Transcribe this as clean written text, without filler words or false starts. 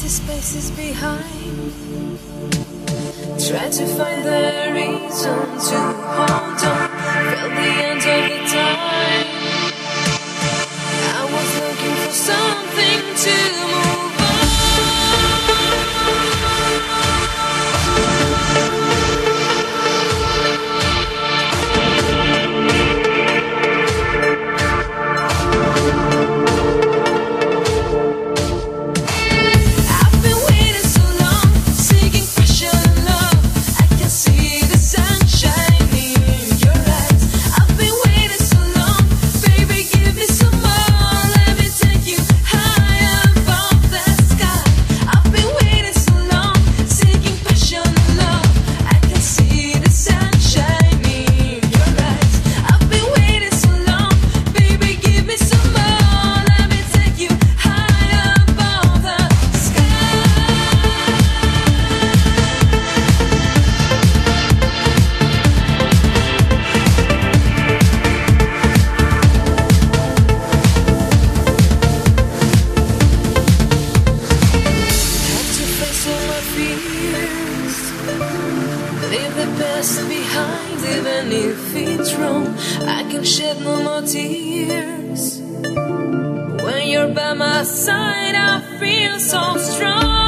empty spaces behind. Try to find the reason to hold on. Felt the end of the time. I was looking for something to move on. I've been waiting so long, seeking pressure and love. I can see the sunshine in your eyes. I've been waiting so long, baby, give me some more. Let me take you high above the sky. I've been waiting so long, seeking passion and love. I can see the sunshine in your eyes. I've been waiting so long, baby, give me some more. Let me take you high above the sky. Have to face all my fears. Leave the past behind, even if it's wrong. I can shed no more tears. When you're by my side, I feel so strong.